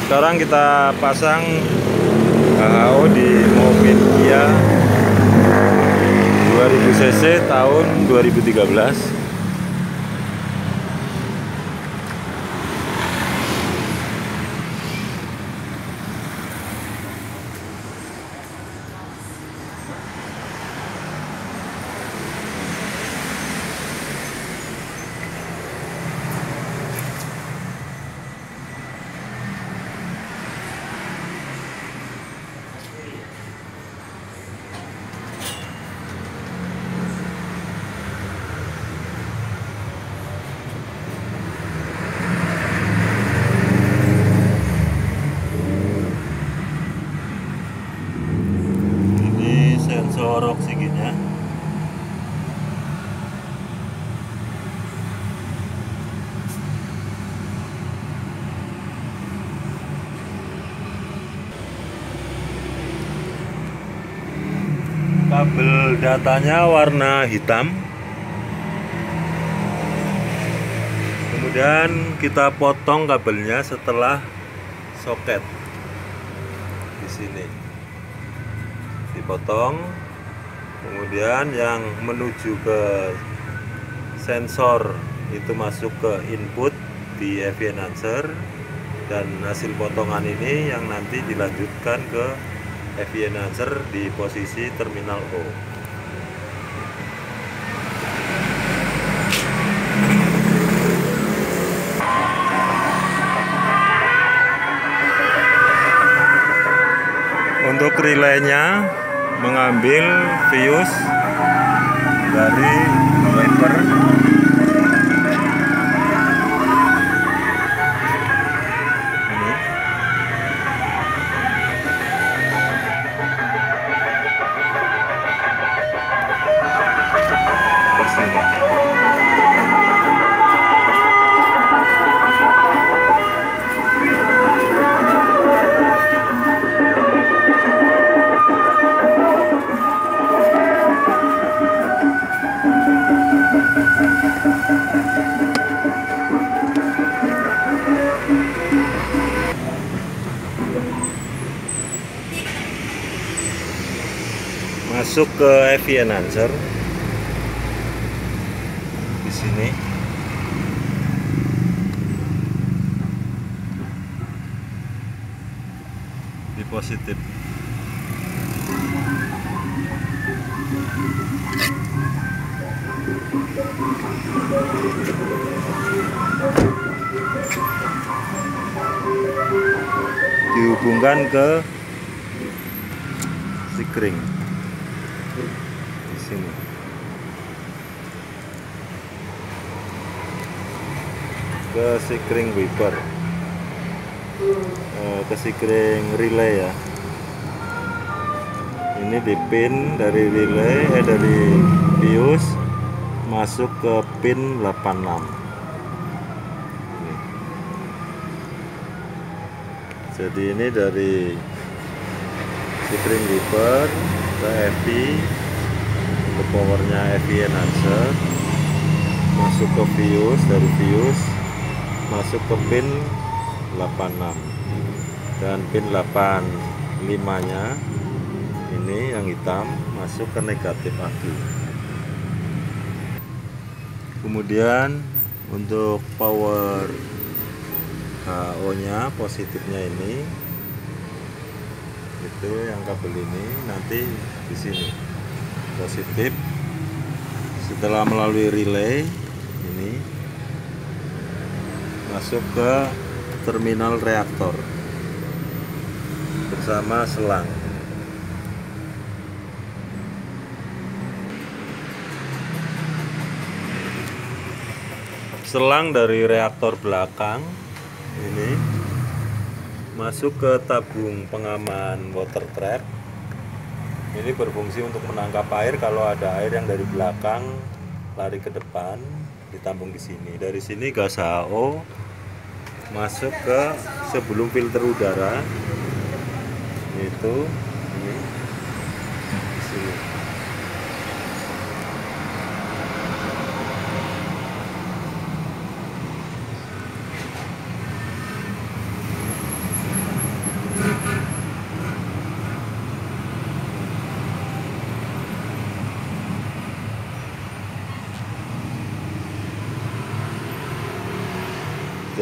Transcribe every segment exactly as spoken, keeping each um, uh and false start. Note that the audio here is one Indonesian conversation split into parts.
Sekarang kita pasang H H O di mobil Kia dua ribu cc tahun dua ribu tiga belas. Sensor oksigennya. Kabel datanya warna hitam. Kemudian kita potong kabelnya setelah soket di sini. Dipotong, kemudian yang menuju ke sensor itu masuk ke input di E V Enhancer, dan hasil potongan ini yang nanti dilanjutkan ke E V Enhancer di posisi terminal O. Untuk relaynya mengambil fuse dari wiper. Ini. Kesini. Masuk ke E V Enhancer di sini. Di positif. Dihubungkan ke sikring di sini. Ke sikring wiper, eh, ke sikring relay ya. Ini di pin dari relay, eh dari fuse masuk ke pin delapan enam. Jadi ini dari sikring wiper ke E V, ke powernya E V Enhancer, masuk ke fuse, dari fuse masuk ke pin delapan enam, dan pin delapan lima nya ini yang hitam masuk ke negatif aki. Kemudian untuk power H O nya positifnya ini, itu yang kabel ini nanti di sini positif. Setelah melalui relay ini masuk ke terminal reaktor bersama selang. Selang dari reaktor belakang ini masuk ke tabung pengaman water trap. Ini berfungsi untuk menangkap air kalau ada air yang dari belakang lari ke depan, ditampung di sini. Dari sini gas H O masuk ke sebelum filter udara. Itu ini di sini.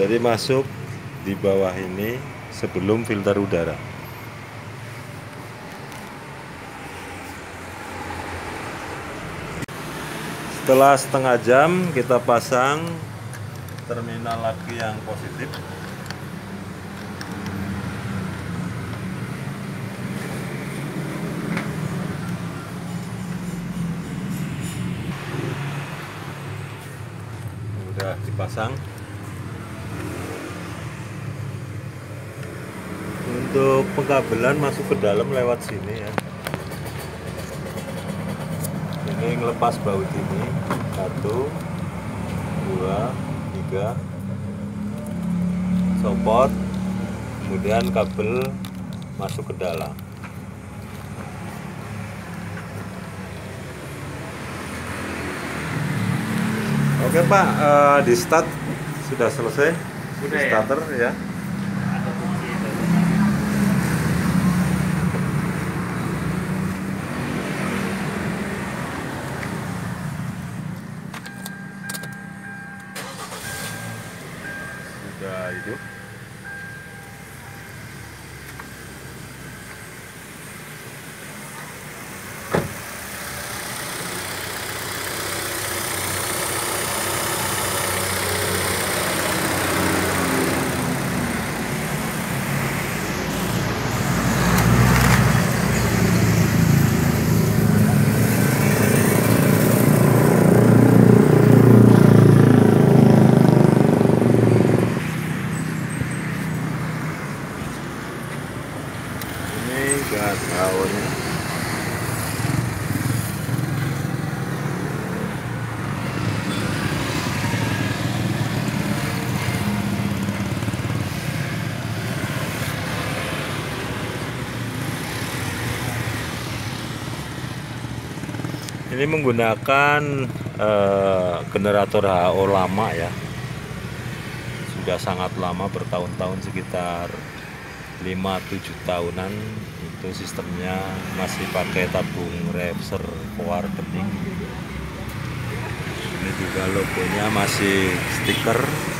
Jadi masuk di bawah ini sebelum filter udara. Setelah setengah jam kita pasang terminal lagi yang positif. Udah dipasang. Untuk pengkabelan masuk ke dalam lewat sini ya. Ini ngelepas baut ini. Satu, dua, tiga. Sopot. Kemudian kabel masuk ke dalam. Oke Pak, uh, di start sudah selesai. Sudah di starter ya. ya. Sudah hidup. Gas baunya. Ini menggunakan eh, generator H O lama ya. Sudah sangat lama, bertahun-tahun, sekitar lima tujuh tahunan. Itu sistemnya masih pakai tabung reservoir bening. Ini juga logonya masih stiker.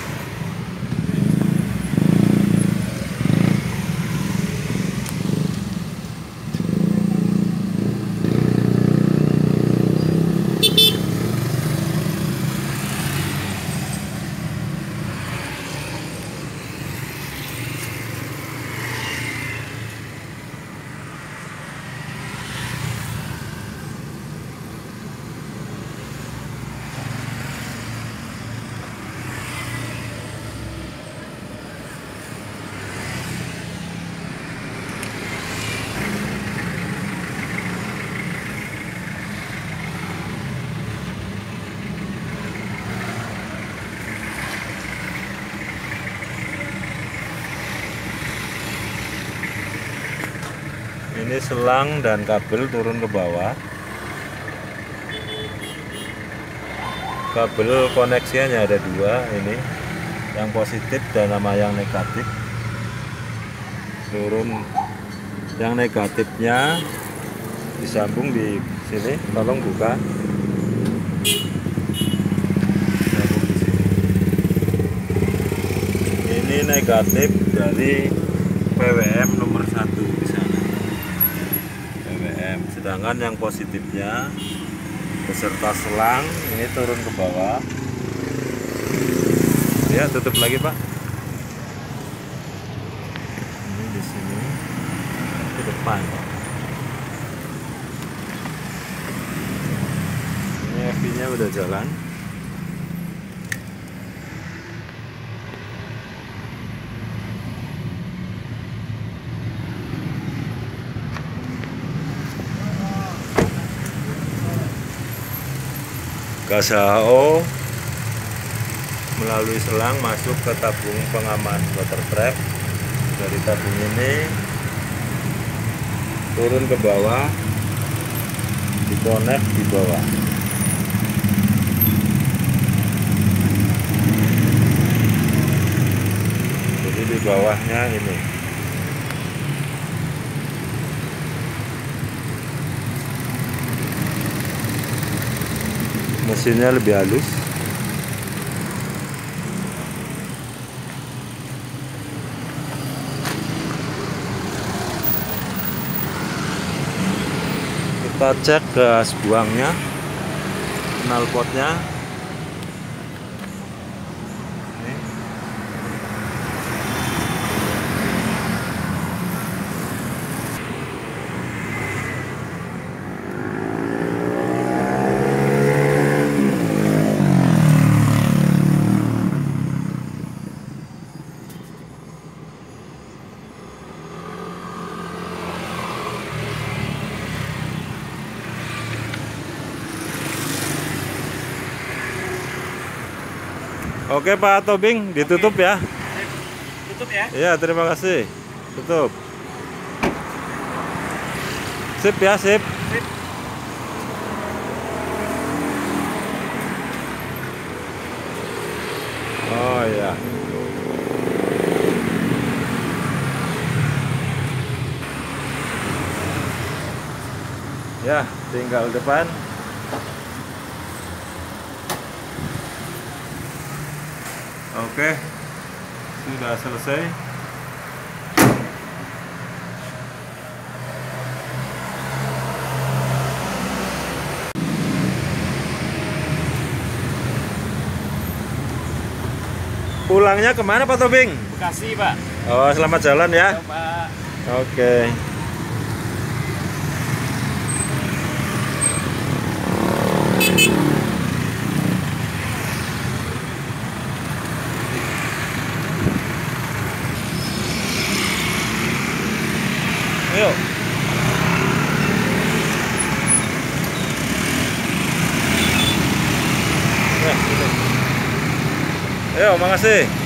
Ini selang dan kabel turun ke bawah. Kabel koneksinya ada dua, ini yang positif dan sama yang negatif. Turun yang negatifnya disambung di sini, tolong buka. Ini negatif dari P W M nomor satu di sana. Sedangkan yang positifnya beserta selang ini turun ke bawah. Ya, tutup lagi Pak. Ini di sini ke depan. Ini F V-nya udah jalan. Gas H O melalui selang masuk ke tabung pengaman water trap. Dari tabung ini turun ke bawah, dikonek di bawah. Jadi di bawahnya ini. Mesinnya lebih halus. Kita cek gas buangnya, knalpotnya. Ini. Oke Pak Tobing, ditutup. Oke. Ya. Tutup ya. Iya, terima kasih. Tutup. Sip ya, sip. Sip. Oh iya. Ya, tinggal depan. Oke, sudah selesai. Pulangnya kemana Pak Tobing? Bekasi Pak. Oh, selamat jalan ya. Ya, Pak. Oke. Ayo. Ya, ayo, makasih.